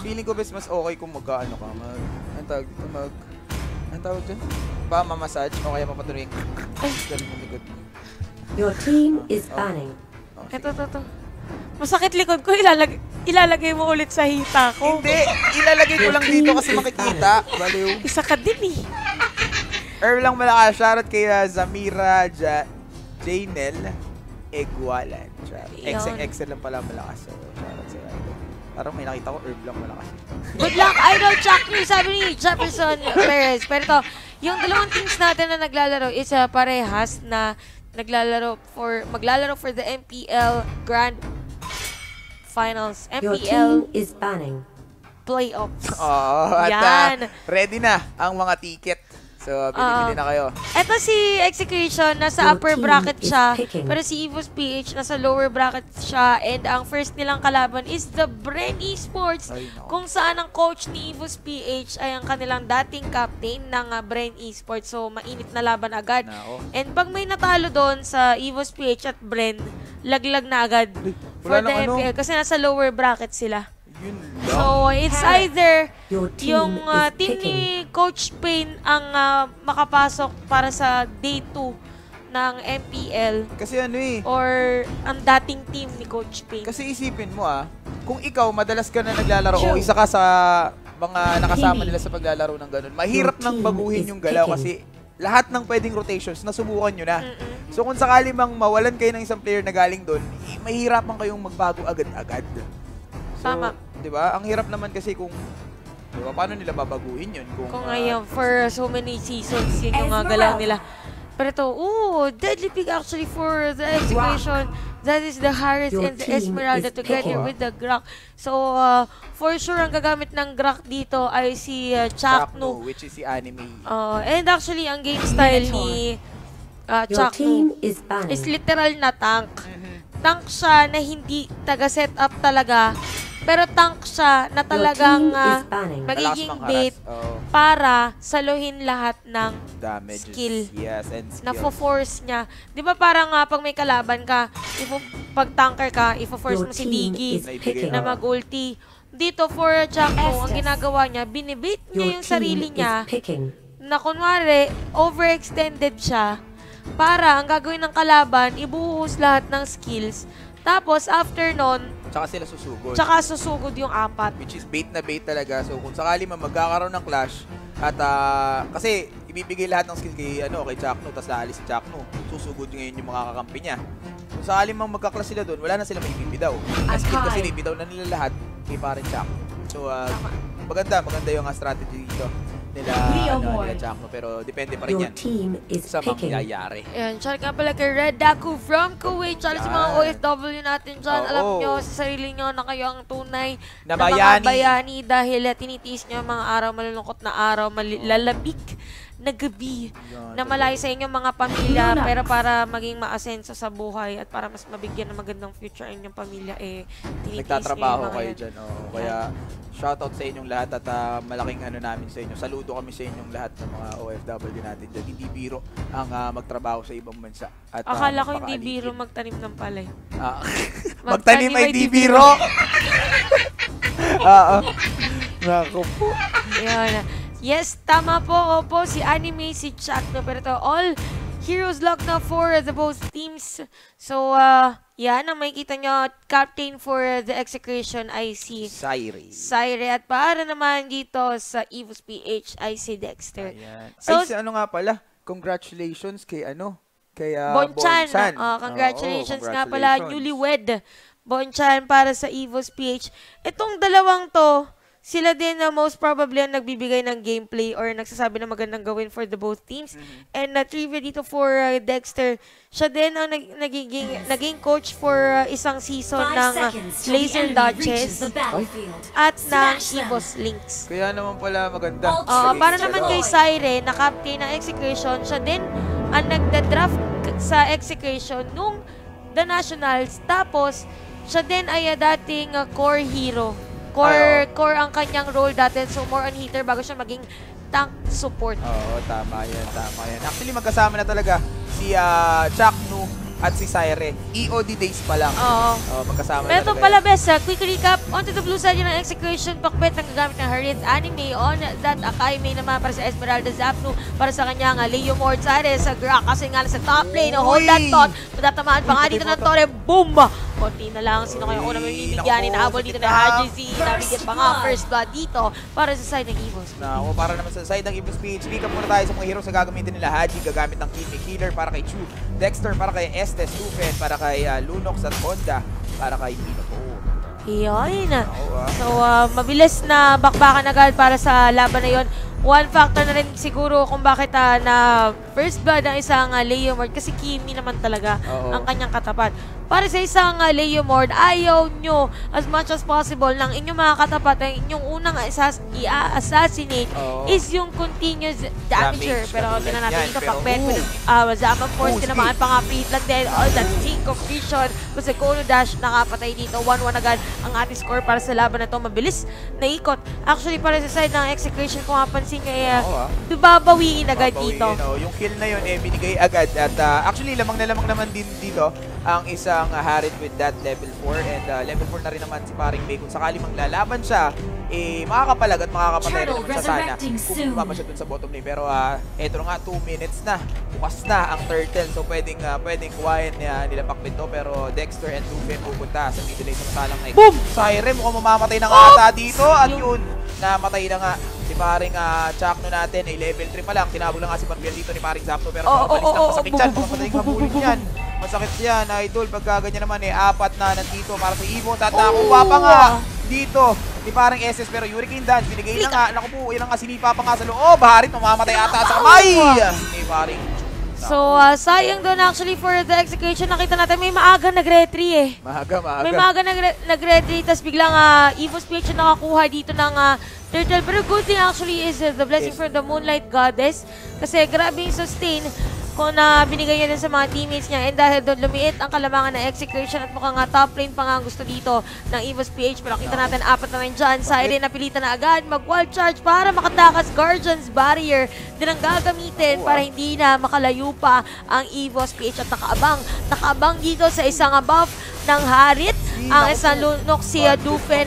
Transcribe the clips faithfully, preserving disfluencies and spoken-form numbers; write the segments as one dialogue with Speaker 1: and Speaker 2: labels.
Speaker 1: feeling ko bes mas okay kung magkaano ka, mag, ang tawag dito, mag, ang tawag dyan? Pa, mamassage, o kaya papatuloy yung galing ng likod.
Speaker 2: Your team is banning.
Speaker 3: Oh, ito, ito, ito. Masakit likod ko, ilalagay, ilalagay mo ulit sa hita ko.
Speaker 1: Hindi, ilalagay ko lang dito kasi makikita. Baliw.
Speaker 3: Isa ka din eh.
Speaker 1: Earl lang malakas, shoutout kay uh, Zamira ja Janel Egualan. Excel Excel lang pala malakas. So, shoutout sa idol. Parang may nakita ko, Earl lang malakas.
Speaker 3: Good luck, Idol Chuck New, sabi ni Jefferson Perez. Pero ito, yung dalawang teams natin na naglalaro is uh, parehas na naglalaro for, maglalaro for the M P L Grand Finals. M P L
Speaker 2: Your team is banning.
Speaker 3: Playoffs.
Speaker 1: Oo, at
Speaker 3: Yan.
Speaker 1: uh, ready na ang mga ticket. So, bili-bili
Speaker 3: uh,
Speaker 1: na kayo.
Speaker 3: Ito si Execution, nasa
Speaker 2: Your
Speaker 3: upper
Speaker 2: team
Speaker 3: bracket
Speaker 2: is
Speaker 3: siya.
Speaker 2: picking.
Speaker 3: Pero si Evos P H, nasa lower bracket siya. And ang first nilang kalaban is the Bren Esports.
Speaker 1: Ay, no.
Speaker 3: Kung saan ang coach ni Evos P H ay ang kanilang dating captain ng uh, Bren Esports. So, mainit na laban agad.
Speaker 1: Nako.
Speaker 3: And pag may natalo doon sa Evos P H at Bren, laglag na agad for
Speaker 1: wala
Speaker 3: the
Speaker 1: nang
Speaker 3: M P L.
Speaker 1: ano.
Speaker 3: Kasi nasa lower bracket sila.
Speaker 1: Yun lang.
Speaker 3: So, it's either
Speaker 2: Your team
Speaker 3: yung uh,
Speaker 2: is
Speaker 3: team
Speaker 2: picking.
Speaker 3: ni Coach Payne ang uh, makapasok para sa day two ng M P L
Speaker 1: Kasi ano eh,
Speaker 3: or ang dating team ni Coach Payne.
Speaker 1: kasi isipin mo ah, kung ikaw madalas ka na naglalaro o isa ka sa mga nakasama nila sa paglalaro ng ganun, mahirap nang baguhin yung galaw kasi lahat ng pwedeng rotations, nasubukan nyo na.
Speaker 3: Mm-mm.
Speaker 1: So kung sakali mang mawalan kayo ng isang player na galing doon, eh, mahirapan kayong magbago agad-agad. So,
Speaker 3: Tama.
Speaker 1: di ba? Ang hirap naman kasi kung, di ba, paano nila babaguhin yun? Kung,
Speaker 3: Kung
Speaker 1: ah,
Speaker 3: ngayon, for so many seasons, yun yung uh, galaw nila. Pero ito, ooh, deadly pick actually for the execution. That is the Harris
Speaker 2: Your
Speaker 3: and the
Speaker 2: team
Speaker 3: Esmeralda
Speaker 2: is
Speaker 3: together
Speaker 1: picking.
Speaker 3: with the Grak. So, uh, for sure, ang gagamit ng Grak dito ay si uh, Chaknu.
Speaker 1: Chaknu, which is si anime.
Speaker 3: Uh, and actually, ang game style ni uh,
Speaker 2: Your team
Speaker 3: Chaknu
Speaker 2: is banning.
Speaker 3: is literal na tank.
Speaker 1: Mhm.
Speaker 3: Tank siya na hindi taga-set up talaga. Pero tank siya na
Speaker 2: Your
Speaker 3: talagang
Speaker 2: team
Speaker 3: uh,
Speaker 2: is banning.
Speaker 3: magiging
Speaker 1: Malakas
Speaker 3: bait
Speaker 1: mangharas. Oo.
Speaker 3: para saluhin lahat ng
Speaker 1: Damages.
Speaker 3: skill.
Speaker 1: Yes, and skill.
Speaker 3: na force niya. Di ba parang nga pag may kalaban ka, ifo, pag tanker ka, ifo-force
Speaker 2: Your
Speaker 3: mo si
Speaker 2: team
Speaker 3: Diggy
Speaker 2: is
Speaker 1: picking.
Speaker 3: na mag-ulti. Dito for Chakno, ang ginagawa niya, binibait niya
Speaker 2: Your
Speaker 3: yung
Speaker 2: team
Speaker 3: sarili
Speaker 2: is
Speaker 3: niya
Speaker 2: picking.
Speaker 3: na kunwari, overextended siya para ang gagawin ng kalaban, ibuhos lahat ng skills. Tapos, after nun,
Speaker 1: Tsaka sila susugod.
Speaker 3: tsaka susugod yung apat.
Speaker 1: Which is bait na bait talaga. So kung sakali man magkakaroon ng clash at ah, kasi ibibigay lahat ng skill kay ano kay Chakno tapos aalis si Chakno. Susugod ngayon yung mga kakampi niya. Kung sakali man magka-clash sila doon, wala na sila maibibitaw. Ang skill kasi ibibitaw na nila lahat kay parang Chakno. So ah, maganda, maganda yung ah, strategy dito nila, ano, nila Chakno. Pero depende pa rin
Speaker 2: Your
Speaker 1: yan
Speaker 2: team is
Speaker 1: sa
Speaker 2: picking.
Speaker 1: mangyayari.
Speaker 3: Ayan, shout nga pala kay Red Daku from Kuwait. Shout out sa mga
Speaker 1: Yan.
Speaker 3: O F W natin dyan.
Speaker 1: Oo.
Speaker 3: Alam nyo sa sarili nyo na kayo ang tunay
Speaker 1: Na
Speaker 3: na mga
Speaker 1: bayani.
Speaker 3: bayani dahil uh, tinitiis nyo ang mga araw, malulungkot na araw, mali- lalabik na gabi
Speaker 1: Yan,
Speaker 3: na malayo sa inyong mga pamilya pero para maging maasenso sa buhay at para mas mabigyan ng magandang future ang inyong pamilya eh tinitiis nyo yung
Speaker 1: Nagtatrabaho
Speaker 3: mga
Speaker 1: kayo
Speaker 3: yan.
Speaker 1: dyan. Oh. Kaya shoutout sa inyong lahat at ah, malaking ano namin sa inyo. Saludo kami sa inyong lahat ng mga O F W natin dyan. Hindi biro ang ah, magtrabaho sa ibang bansa. At, ah,
Speaker 3: Akala ko hindi
Speaker 1: magpakaaligid.
Speaker 3: biro magtanim ng palay.
Speaker 1: Ah,
Speaker 3: Magtanim
Speaker 1: magtanim ay
Speaker 3: ay
Speaker 1: di
Speaker 3: di
Speaker 1: biro! Oo. Naku po.
Speaker 3: Yan. Yes, tama po. Opo, si Anime, si Chakno. Pero ito, all heroes lock na for the both teams. So, uh, yan, ang makikita nyo, captain for the execution ay si
Speaker 1: Sairi.
Speaker 3: Saire. At para naman dito sa Evos P H ay si Dexter.
Speaker 1: Ayan.
Speaker 3: So,
Speaker 1: Ay, si ano nga pala? Congratulations kay ano? Kay uh,
Speaker 3: Bonchan.
Speaker 1: Bonchan.
Speaker 3: Uh, congratulations,
Speaker 1: Oo,
Speaker 3: nga pala,
Speaker 1: congratulations.
Speaker 3: newlywed. Bonchan para sa Evos P H. Itong dalawang to, sila din na most probably ang nagbibigay ng gameplay or nagsasabi na magandang gawin for the both teams.
Speaker 1: Mhm.
Speaker 3: And na trivia dito for uh, Dexter, siya din ang nag nagiging, naging coach for uh, isang season ng uh, Laser Dodges at ng Evos Lynx.
Speaker 1: Kaya naman pala maganda.
Speaker 3: Uh,
Speaker 1: Sige,
Speaker 3: para
Speaker 1: sige.
Speaker 3: naman kay Saire, na captain ng execution, siya din ang nagda-draft k- sa execution nung The Nationals. Tapos, siya din ay uh, dating uh, core hero. Core,
Speaker 1: Ay,
Speaker 3: core ang kanyang role dati. So, more on hitter bago siya maging tank support.
Speaker 1: Oo, tama yan, tama yan. Actually, magkasama na talaga si uh, Chaknu at si Syre. E O D days pa lang.
Speaker 3: Oo.
Speaker 1: Oh, magkasama
Speaker 3: Pero ito
Speaker 1: talaga
Speaker 3: pala,
Speaker 1: yan.
Speaker 3: best, uh, quick recap. Onto the blue side yung execution pakbet ng gagamit ng Harriet Anime on that Akai May naman para sa Esmeralda Zapnu para sa kanyang uh, Leo Mord Syre sa Grak kasi nga sa top lane. No, hold that
Speaker 1: Uy!
Speaker 3: thought. Matatamaan pa nga
Speaker 1: Uy,
Speaker 3: dito
Speaker 1: pati
Speaker 3: ng
Speaker 1: mo
Speaker 3: Torre. Boom! Konti na lang. Sino kaya unang
Speaker 1: Uy,
Speaker 3: mamimigyan?
Speaker 1: naku,
Speaker 3: Inahabol dito
Speaker 1: sakit
Speaker 3: na
Speaker 1: na.
Speaker 3: Haji Z. Nabigyan pa nga first blood dito para sa side ng Evos.
Speaker 1: Nako, para naman sa side ng Evil's Speech, pick up muna tayo sa mga heroes na gagamitin nila. Haji gagamit ng Kimi Killer para kay Chu, Dexter para kay Estes, Lufen para kay uh, Lunox at Honda para kay Pinopo.
Speaker 3: Iyon.
Speaker 1: Oo, ah.
Speaker 3: So, uh, mabilis na bakbakan agad para sa laban na yon. One factor na rin siguro kung bakit uh, na first blood ang isang uh, Leo Mord kasi Kimi naman talaga
Speaker 1: Oo.
Speaker 3: ang kanyang katapat. Para sa isang uh, Leo Mord, ayaw nyo as much as possible ng inyong mga katapat, ang inyong unang asas i-assassinate
Speaker 1: Oo.
Speaker 3: is yung continuous damager.
Speaker 1: Damage,
Speaker 3: Pero
Speaker 1: katulad
Speaker 3: tingnan natin
Speaker 1: yan.
Speaker 3: dito,
Speaker 1: Pero,
Speaker 3: pakbet
Speaker 1: ooh.
Speaker 3: with uh, Zaman Force,
Speaker 1: Ooh,
Speaker 3: tinamaan
Speaker 1: speed.
Speaker 3: pa nga Freedland din. All that sync of vision. Kasi Kono Dash nakapatay dito. one one agad ang ating score para sa laban na to. Mabilis na ikot. Actually, para sa side ng execution, kung mapansin nyo, eh,
Speaker 1: Oo, ah.
Speaker 3: babawiin agad
Speaker 1: Babawiin,
Speaker 3: dito.
Speaker 1: oh. Yung kill na yun, eh, binigay agad. At uh, actually, lamang na lamang naman din dito ang isang uh, Harriet with that level four. And uh, level four na rin naman si paring May. Kung sakali maglalaban siya, eh, makakapalag at makakapatay rin naman siya sana kung bumaba siya dun sa bottom lane. Pero uh, eto nga, two minutes na. Bukas na ang turtle. So pwedeng, uh, pwedeng kuhain uh, nila Pakbet to. Pero Dexter and Lufen pupunta sa middle lane. Samantalang ay
Speaker 3: Boom!
Speaker 1: Syre, mukhang mamamatay na nga ata dito. At yun, namatay na nga si paring uh, Chakno natin ay level three pa lang. Tinabog lang nga si Marbiel dito ni paring Zapno. Pero
Speaker 3: Oo,
Speaker 1: makapalis
Speaker 3: oo,
Speaker 1: na
Speaker 3: oo,
Speaker 1: masakit
Speaker 3: oo,
Speaker 1: yan.
Speaker 3: bu- bu-
Speaker 1: Masakit
Speaker 3: bu- bu-
Speaker 1: habulin
Speaker 3: bu-
Speaker 1: yan. Masakit yan, idol. Pagka ganyan naman eh, apat na nandito para sa Evo. At nakuha pa nga dito ni parang S S. Pero Hurricane Dance, binigay na nga. Naku po, yun ang nga sinipa pa nga sa loob. Harit, mamamatay ata sa kamay. Ni paring
Speaker 3: So, uh, sayang doon actually for the execution. Nakita natin may maaga nag-retry eh.
Speaker 1: Mahaga, mahaga.
Speaker 3: May maaga nagre- nag-retry, tapos biglang uh, Evo Speech yung nakakuha dito ng uh, turtle. Pero good thing actually is uh, the blessing
Speaker 1: Yes.
Speaker 3: from the Moonlight Goddess. Kasi grabe yung sustain kung na binigay niya din sa mga teammates niya. And dahil doon lumiit ang kalamangan ng execution at mukhang nga top lane pa nga ang gusto dito ng Evo's P H. Pero kita natin apat na rin dyan. Siren napilitan na agad mag-wall charge para makatakas Guardian's Barrier din ang gagamitin para hindi na makalayo pa ang Evo's P H at nakaabang. Nakaabang dito sa isang buff ng Harit. Ang isang lunok si Dufen,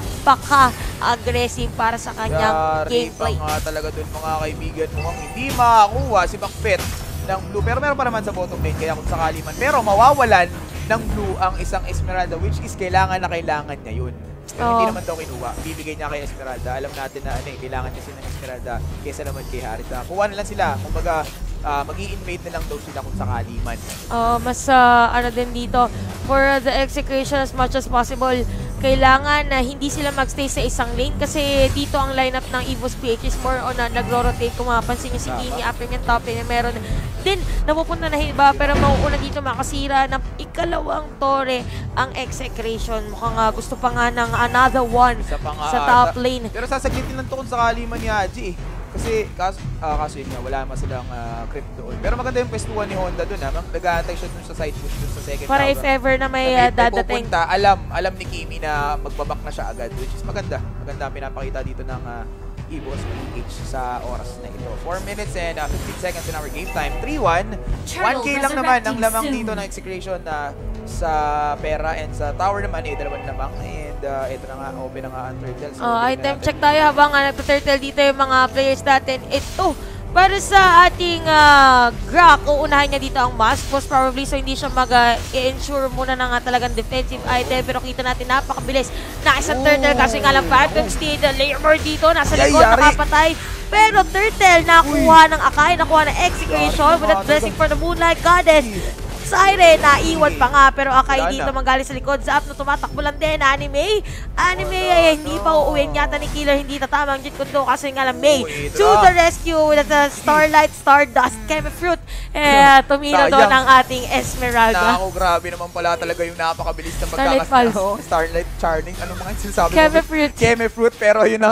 Speaker 3: napaka-aggressive para sa kanyang
Speaker 1: Yari pa
Speaker 3: gameplay.
Speaker 1: nga talaga dun mga kaibigan. Mukhang hindi makakuha si Bakpet ng blue. Pero meron pa naman sa bottom lane kaya kung sakali man. Pero mawawalan ng blue ang isang Esmeralda which is kailangan na kailangan niya yun. Pero
Speaker 3: Oo.
Speaker 1: hindi naman daw kinuha. Bibigay niya kay Esmeralda. Alam natin na ano, eh, kailangan niya sila ng Esmeralda kesa naman kay Harita. Kuha na lang sila. Kumbaga, uh, mag-i-invade na lang daw sila kung sakali man.
Speaker 3: Uh, mas uh, ano din dito, for the execution as much as possible, kailangan na hindi sila magstay sa isang lane kasi dito ang lineup ng Evo's P H is more on na nagro-rotate. Kung mapapansin nyo si
Speaker 1: Tama.
Speaker 3: Kimi after yung top lane, meron din napupunta na iba pero mauuna dito makasira ng ikalawang tore ang execution. Mukhang uh, gusto pa nga ng another one
Speaker 1: Isa pa nga
Speaker 3: sa
Speaker 1: ata.
Speaker 3: top lane.
Speaker 1: Pero sasaglitin lang to kung sakali man ni Haji eh. Kasi kaso, ah, kaso yun nga, wala naman silang uh, creep doon. Pero maganda yung pwestuhan ni Honda doon ha. Nag-aantay siya dun sa side push dun sa second
Speaker 3: Para
Speaker 1: tower.
Speaker 3: if ever na may
Speaker 1: Na
Speaker 3: uh, dadating.
Speaker 1: pupunta, alam, alam ni Kimi na magbabak na siya agad, which is maganda. Maganda ang pinapakita dito ng uh, Evo's P H sa oras na ito. four minutes and uh, fifteen seconds in our game time. three one. one K lang naman ang lamang dito ng execution na sa pera and sa tower naman eh, dalawan lamang. And uh, ito na nga, open na nga ang turtle. So,
Speaker 3: Oh,
Speaker 1: bigyan
Speaker 3: item
Speaker 1: natin.
Speaker 3: check tayo habang uh, nagpa-turtle dito yung mga players natin. Ito, para sa ating uh, Grak, uunahin niya dito ang mask. Most probably, so hindi siya mag-ensure muna na nga talagang defensive item. Pero kita natin, napakabilis na isang turtle kasi nga lang Phantom Steed, Lamer dito, nasa
Speaker 1: Yay,
Speaker 3: likod,
Speaker 1: yari.
Speaker 3: nakapatay. Pero turtle, nakuha ng Akai, nakuha ng execution with that
Speaker 1: Yari,
Speaker 3: blessing for the Moonlight Goddess. Siren, naiwan pa nga, pero Akai
Speaker 1: Wala
Speaker 3: dito
Speaker 1: na.
Speaker 3: manggaling sa likod. Zap na tumatakbo lang din. Anime. Anime ay hindi pa uuwiin yata ni Killer. Hindi tatama ang Jeet Kundo kasi nga lang May.
Speaker 1: Oh, ito
Speaker 3: To
Speaker 1: na.
Speaker 3: the rescue with the Starlight, Stardust, Chemi Fruit. Eh, tumino doon
Speaker 1: Sayang.
Speaker 3: ang ating Esmeralda.
Speaker 1: Nako, grabe naman pala talaga yung napakabilis ng
Speaker 3: Starlight
Speaker 1: pagkakas.
Speaker 3: Pulse.
Speaker 1: Oh, Starlight Charming. Ano mga yung sinasabi
Speaker 3: Chemi
Speaker 1: mo?
Speaker 3: Fruit.
Speaker 1: Chemi Fruit. Pero yun na nga,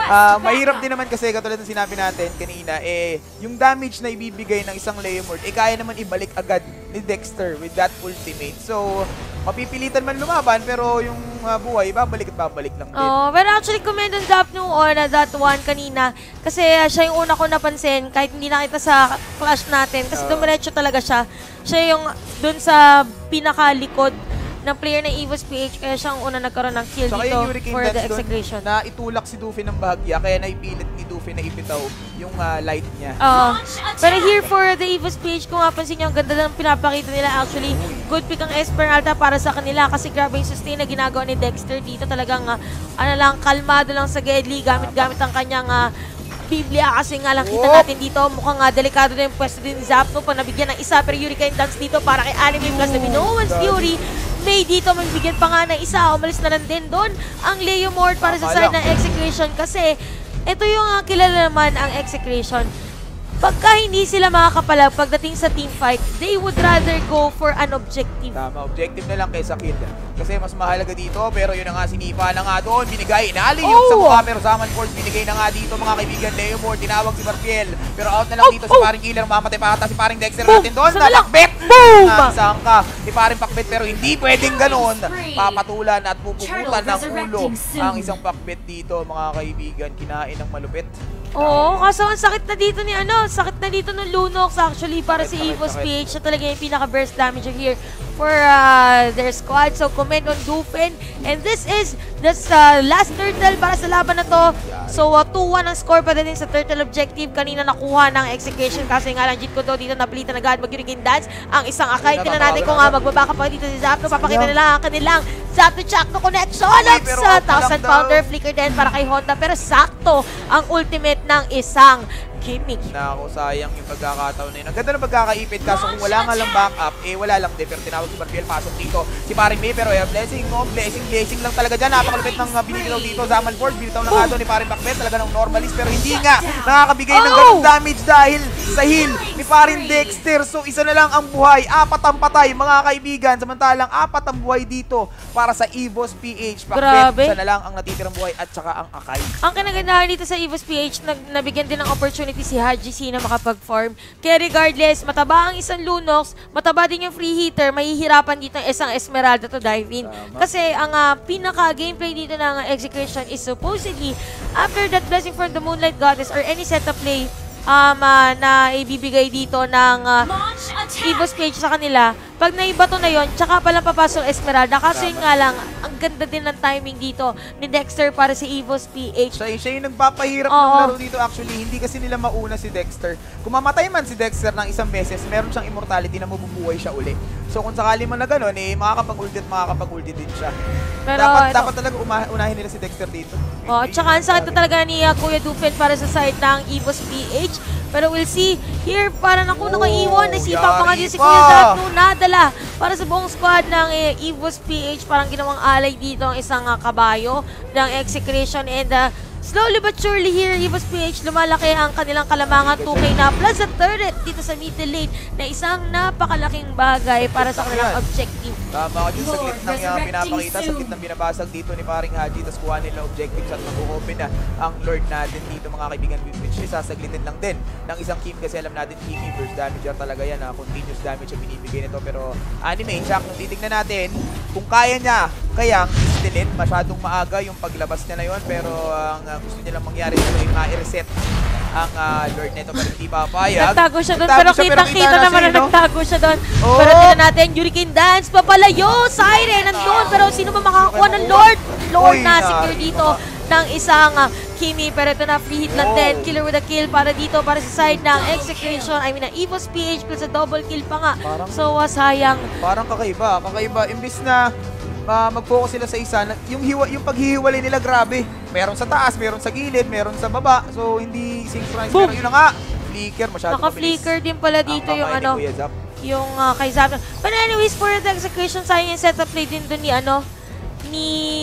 Speaker 1: Ah, mahirap din naman kasi katulad ng sinabi natin kanina, eh, yung damage na ibibigay ng isang Leomord, eh kaya naman ibalik agad ni Dexter with that ultimate. So, mapipilitan man lumaban, pero yung uh, buhay, babalik at babalik lang din.
Speaker 3: Oh, pero actually, comment on Zap nung on that one kanina. Kasi uh, siya yung una ko napansin, kahit hindi nakita sa clash natin. Kasi
Speaker 1: Oo.
Speaker 3: dumiretso talaga siya. Siya yung dun sa pinakalikod ng player ng Evo's P H, kaya siya ang una nagkaroon ng kill
Speaker 1: Saka
Speaker 3: dito
Speaker 1: yung Hurricane
Speaker 3: for the
Speaker 1: Dance doon,
Speaker 3: execution.
Speaker 1: na itulak si Duffy ng bahagya, kaya naipilit ni Duffy na ipitaw yung uh, light niya.
Speaker 3: Oo. Pero here for the Evo's P H, kung mapansin niyo, ang ganda ng pinapakita nila. Actually, good pick ang Esperalta para sa kanila kasi grabe yung sustain na ginagawa ni Dexter dito. Talagang, uh, ano lang, kalmado lang sa Gedli, gamit-gamit ang kanyang uh, Biblia kasi nga lang kita
Speaker 1: Whoop!
Speaker 3: natin dito. Mukhang uh, delikado na yung pwesto din ni Zapno pa nabigyan ng isa, pero Hurricane Dance dito para kay Anime plus na Minowan's Fury. May dito, magbigyan pa nga ng isa. Umalis na lang din doon ang Leomord para sa side ng Execration kasi ito yung uh, kilala naman ang Execration. Pagka hindi sila makakapalag pagdating sa team fight, they would rather go for an objective.
Speaker 1: Tama, objective na lang kaysa kill. Kasi mas mahalaga dito, pero yun na nga, sinipa na nga doon, binigay, inali yung
Speaker 3: Oh!
Speaker 1: sa mukha, pero Zaman Force binigay na nga dito, mga kaibigan, Leomord, tinawag si Barfiel, pero out na lang
Speaker 3: Oh!
Speaker 1: dito si
Speaker 3: Oh!
Speaker 1: paring killer, mamatay pa ata si paring Dexter
Speaker 3: Boom!
Speaker 1: natin doon,
Speaker 3: Saan na lang?
Speaker 1: napakbet!
Speaker 3: Boom!
Speaker 1: Nasaan ka? Si paring pakbet, pero hindi pwedeng ganon, papatulan at pupugutan ng ulo ang isang pakbet dito, mga kaibigan, kinain ng malupit.
Speaker 3: Oo, kaso ang sakit na dito ni ano, sakit na dito ng Lunox actually para
Speaker 1: Sakit,
Speaker 3: si
Speaker 1: sakit,
Speaker 3: Evo's
Speaker 1: sakit.
Speaker 3: P H. Siya talaga yung pinaka-burst damager here for uh, their squad. So comment on Dufen. And this is the uh, last turtle para sa laban na to. So uh, two one ang score pa din sa turtle objective. Kanina nakuha ng execution kasi nga lang Jit ko to dito napilitan agad mag-Hurricane Dance. Ang isang akay, tingnan natin kung uh, magbabaka pa dito si Zapno. Papakita nila ang kanilang Zapno Chakno connection at
Speaker 1: pero
Speaker 3: sa
Speaker 1: off na lang
Speaker 3: thousand
Speaker 1: daw.
Speaker 3: pounder flicker din para kay Honda. Pero sakto ang ultimate ng isang Kimmy.
Speaker 1: Naku, sayang yung pagkakataon na yun. Ang ganda ng pagkakaipit, kaso kung wala nga lang backup, eh wala lang din. Pero tinawag si Barfiel, pasok dito. Si Paring May, pero eh, blessing, no? Blessing, blessing lang talaga dyan. Napakalupit ng uh, binibitaw dito. Zaman Force, binitaw na nga doon ni Paring Bakbet. Talaga ng normalist, pero hindi nga nakakabigay ng
Speaker 3: Oh!
Speaker 1: ganung damage dahil sa heal ni Paring Dexter. So, isa na lang ang buhay. Apat ang patay, mga kaibigan. Samantalang apat ang buhay dito para sa Evo's P H. Bakbet,
Speaker 3: Grabe.
Speaker 1: isa na lang ang natitirang buhay at saka ang Akay.
Speaker 3: Ang kinagandahan dito sa Evo's P H, nag nabigyan din ng opportunity si Haji C na makapag-farm. Kaya regardless, mataba ang isang Lunox, mataba din yung free hitter, mahihirapan dito ang isang Esmeralda to dive in.
Speaker 1: Tama.
Speaker 3: Kasi ang uh, pinaka-gameplay dito ng execution is supposedly, after that blessing from the Moonlight Goddess or any setup play um, uh, na ibibigay dito ng uh, Evo's P H sa kanila, pag naibato na yon, tsaka palang papasok Esmeralda. Kasi
Speaker 1: Tama.
Speaker 3: nga lang, ang ganda din ng timing dito ni Dexter para si Evo's P H.
Speaker 1: Siya, siya yung nagpapahirap ng
Speaker 3: Oo.
Speaker 1: laro dito actually. Hindi kasi nila mauna si Dexter. Kung mamatay man si Dexter ng isang beses, meron siyang immortality na mabubuhay siya uli. So kung sakali man na gano'n, eh, makakapag-ulti at makakapag-ulti din siya.
Speaker 3: Pero
Speaker 1: dapat,
Speaker 3: ito-
Speaker 1: dapat talaga uma- unahin nila si Dexter dito.
Speaker 3: Oh, tsaka ang sakit na talaga ni uh, Kuya Dufen para sa side ng Evo's P H. Pero we'll see. Here, para naku,
Speaker 1: Oh,
Speaker 3: nakaiwan. Nasipa pa nga
Speaker 1: yari
Speaker 3: din si
Speaker 1: pa.
Speaker 3: Kuya Zapno. Nadala para sa buong squad ng eh, Evo's P H. Parang ginawang alay dito ang isang uh, kabayo ng execration. And uh, slowly but surely here, Evo's P H, lumalaki ang kanilang kalamangan. two K na plus a turret dito sa middle lane na isang napakalaking bagay para sa kanilang objective.
Speaker 1: Tama ka dun, saglit nang yung pinapakita, saglit nang binabasag dito ni paring Haji, tapos kuha nila objectives at mag-open na ang Lord natin dito mga kaibigan, which is sasaglitin lang din ng isang team kasi alam natin Kimi versus Damager talaga yan, ha? Continuous damage ang binibigay nito, pero Anime, Jack, nung titignan natin kung kaya niya, kayang delete, masyadong maaga yung paglabas niya na yun, pero ang uh, gusto nilang mangyari dito ay ma-reset ang uh, Lord nito, pero hindi papayag.
Speaker 3: Nagtago siya doon,
Speaker 1: Nagtago
Speaker 3: pero
Speaker 1: siya,
Speaker 3: kitang-kita
Speaker 1: kita
Speaker 3: naman
Speaker 1: siya,
Speaker 3: na
Speaker 1: no?
Speaker 3: nagtago siya doon.
Speaker 1: Oh!
Speaker 3: Pero tingnan natin, Hurricane Dance, papalayo, Siren, nandun. Pero sino ba makakakuha ng Lord? Lord
Speaker 1: Uy,
Speaker 3: na
Speaker 1: na-
Speaker 3: secure dito ng isang uh, Kimi. Pero ito na, free hit lang
Speaker 1: Oh.
Speaker 3: din. Killer with a kill para dito, para sa side ng Execution. I mean, ang Evo's P H plus a double kill pa nga.
Speaker 1: Parang-
Speaker 3: So, uh, sayang.
Speaker 1: Parang kakaiba, kakaiba. Imbis na uh, mag-focus sila sa isa, na- yung, hiwa, yung paghihiwalay nila grabe. Meron sa taas, meron sa gilid, meron sa baba. So, hindi synchronized.
Speaker 3: Boom!
Speaker 1: Pero yun na nga, flicker, masyado
Speaker 3: Naka-flicker din pala
Speaker 1: mabilis.
Speaker 3: dito
Speaker 1: Ang
Speaker 3: yung
Speaker 1: kamay ni
Speaker 3: ano,
Speaker 1: Kuya Zap.
Speaker 3: yung uh, kay Zapno. But anyways, for the Execution, sayang yung setup play din doon ni ano, ni,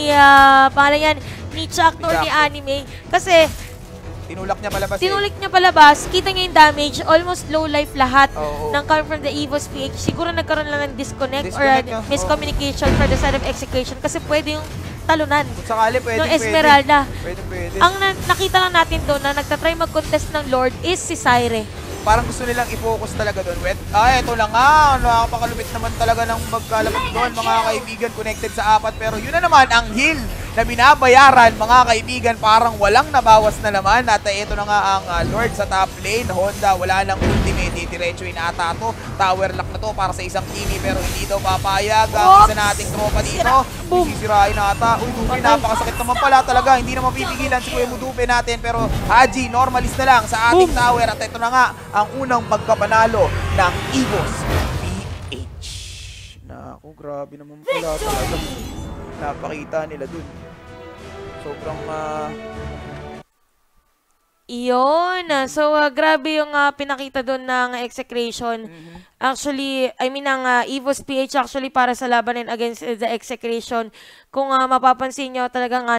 Speaker 3: uh, pangalan yan, ni Chuck
Speaker 1: Ni
Speaker 3: or ni
Speaker 1: Chuck.
Speaker 3: Anime. Kasi,
Speaker 1: Tinulak niya palabas
Speaker 3: tinulik niya palabas, kita niya yung damage, almost low life lahat
Speaker 1: Oo.
Speaker 3: ng come from the Evo's P H. Siguro nagkaroon lang ng disconnect, or
Speaker 1: Disconnect
Speaker 3: uh,
Speaker 1: nga,
Speaker 3: miscommunication for the side of execution kasi pwede yung talunan.
Speaker 1: Kung sakali, pwede,
Speaker 3: Yung
Speaker 1: pwede.
Speaker 3: Esmeralda.
Speaker 1: Pwede, pwede.
Speaker 3: Ang na- nakita lang natin doon na nagtatry mag-contest ng Lord is si Syre.
Speaker 1: Parang gusto nilang i-focus talaga doon. Wet. Ah, eto lang nga. Nakapakalupit naman talaga ng magkalapit doon, mga kaibigan, connected sa apat. Pero yun na naman, ang heal na binabayaran, mga kaibigan, parang walang nabawas na naman. At ito na nga ang uh, Lord sa top lane. Honda, wala lang ultimate. Diretso inata to. Tower lock na to para sa isang Kimi, pero hindi daw papayag. Ang isa nating tropa dito. Sisirain ata. Uy, Dupe, napakasakit naman pala talaga. Hindi na mapipigilan si Kuya Mudupe natin. Pero Haji, normalist na lang sa ating tower. At ito na nga, ang unang pagkapanalo ng Evos P H. Naku, grabe naman pala talaga. Napakita nila dun. Sobrang, ah...
Speaker 3: Iyon. So, uh, grabe yung uh, pinakita doon ng execration.
Speaker 1: mhm.
Speaker 3: Actually, I mean, ang uh, Evos P H actually para sa labanan against uh, the execration. Kung uh, mapapansin nyo, talagang uh,